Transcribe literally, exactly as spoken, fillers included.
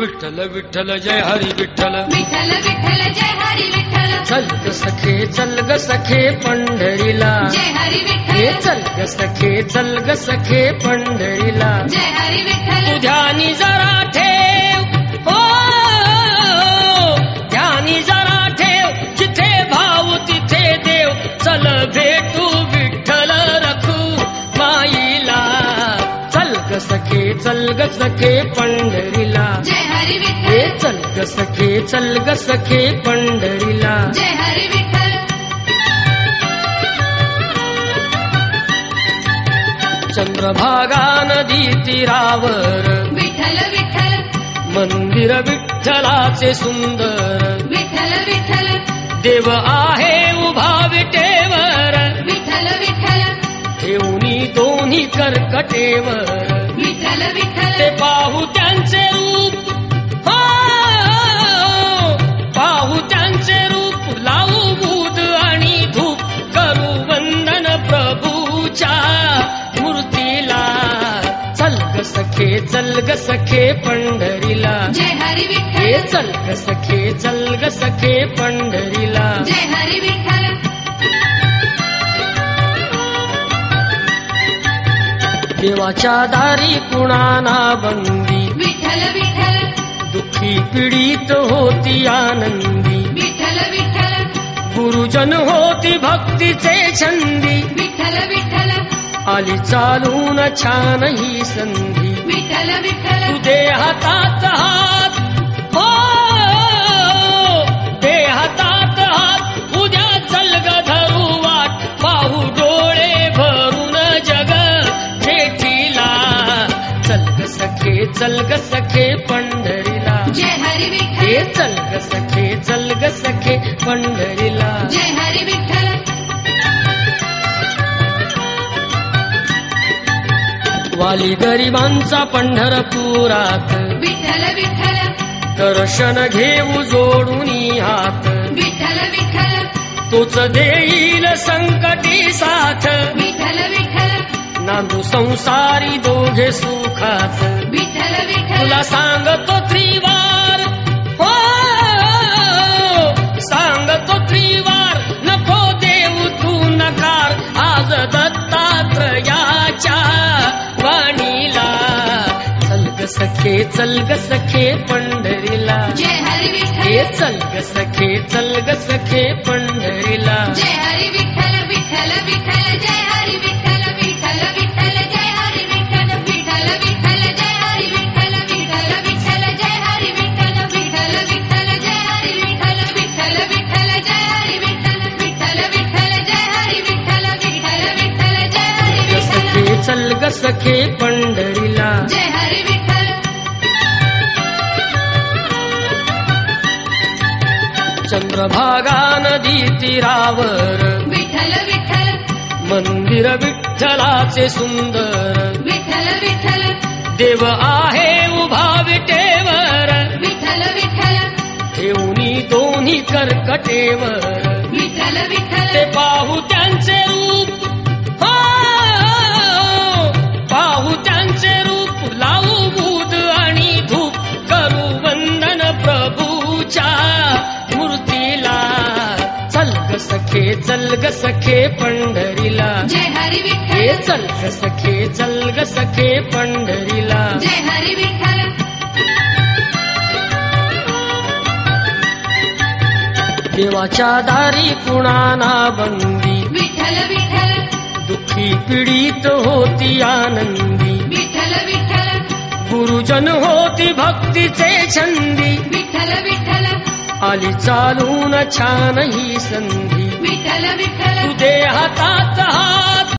विठ्ठल विठ्ठल जय हरी विठ्ठल विठ्ठल विठ्ठल जय हरी विठ्ठल चल ग सखे चल ग सखे पंढरीला जय हरी विठ्ठल हे चल ग सखे चल ग सखे पंढरीला जय हरी विठ्ठल तू ध्यानी जरा ठेव हो ध्यानी जरा ठेव जिथे भाव तिथे देव चल भेटू विठ्ठल रखू माईला चल ग सखे चल ग सखे पंढरीला जय हरी हे विठ्ठल चल ग सखे चल ग सखे पंढरीला जय हरी विठ्ठल चंद्रभागा नदी तीरावर विठ्ठल विठ्ठल मंदिर विठ्ठलाचे सुंदर विठ्ठल विठ्ठल देव आहे उभा विटेवर विठ्ठल विठ्ठल ठेवणी दोन्ही कर्कटेवर विठ्ठल विठ्ठल ते पाहू त्यांचे रूप हो पाहू त्यांचे रूप लावू बूद आणि धूप करू वंदन प्रभूच्या मूर्तीला चल ग सखे चल ग सखे पंढरीला जय हरी हे विठ्ठल चल ग सखे चल ग सखे पंढरीला जय हरी विठ्ठल देवाच्या दारी कुणाना बंदी विठ्ठल विठ्ठल दुःखी पीडित होती आनंदी विठ्ठल विठ्ठल गुरुजन होती भक्तीचे छंदी विठ्ठल विठ्ठल आली चालून छान ही संधी विठ्ठल विठ्ठल तू दे हातात हात हो दे हातात हात उद्या चल ग धरू वाट पाहू डोळे भरून जग जेठीला चल ग सखे चल ग सखे पंढरीला जय हरी हे विठ्ठल चल ग सखे चल ग सखे पंढरीला जय हरी विठ्ठल वाली गरिबांचा पंढरपुरात विठ्ठल विठ्ठल दर्शन घेऊ जोडून हात विठ्ठल विठ्ठल तोच देईल संकटी साथ विठ्ठल विठ्ठल नांदू संसारी दोघे सुखात विठ्ठल विठ्ठल तुला सांगतो त्रिवार हो सांगतो त्रिवार नको देऊ तू नकार आज दत्तात्रयाच्या वाणीला चल ग सखे चल ग सखे पंढरीला जय हरी हे विठ्ठल चल ग सखे चल ग सखे पंढरीला जय हरी विठ्ठल विठ्ठल विठ्ठल जय हरी विठ्ठल विठ्ठल विठ्ठल जय हरी विठ्ठल विठ्ठल विठ्ठल जय हरी विठ्ठल विठ्ठल विठ्ठल जय हरी विठ्ठल विठ्ठल विठ्ठल जय हरी विठ्ठल विठ्ठल विठ्ठल जय हरी विठ्ठल विठ्ठल विठ्ठल जय हरी विठ्ठल विठ्ठल विठ्ठल जय हरी ग सखे विठ्ठल चल ग सखे पंढरीला जय हरी विठ्ठल चंद्रभागा नदी तीरावर विठ्ठल विठ्ठल मंदिर विठ्ठलाचे सुंदर विठ्ठल विठ्ठल देव आहे उभा विटेवर विठ्ठल विठ्ठल ठेवणी दोन्ही कर्कटेवर विठ्ठल विठ्ठल ते पाहू त्यांचे रूप हो पाहू त्यांचे रूप लावू बूद आणि धूप करू वंदन प्रभूच्या मूर्तीला चल ग सखे चल ग सखे पंढरीला जय हरी हे विठ्ठल चल ग सखे चल ग सखे पंढरीला जय हरी विठ्ठल देवाच्या दारी कुणाना बंदी विठ्ठल विठ्ठल दुःखी पीडित होती आनंदी विठ्ठल विठ्ठल गुरुजन होती भक्तीचे छंदी विठ्ठल विठ्ठल आली चालून छान ही संधी विठ्ठल विठ्ठल तू दे हातात हात